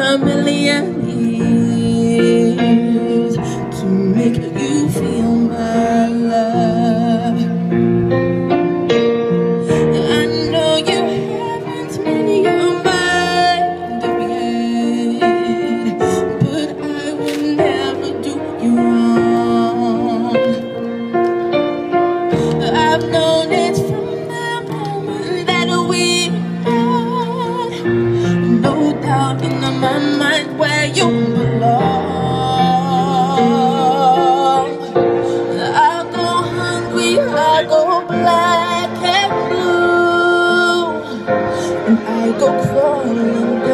a million years to make you feel my love. I know you haven't made your mind up yet, but I will never do you wrong. I've known it from the moment that we met. No doubt in my mind where you belong. I'll go hungry, I'll go black and blue, and I go crawling.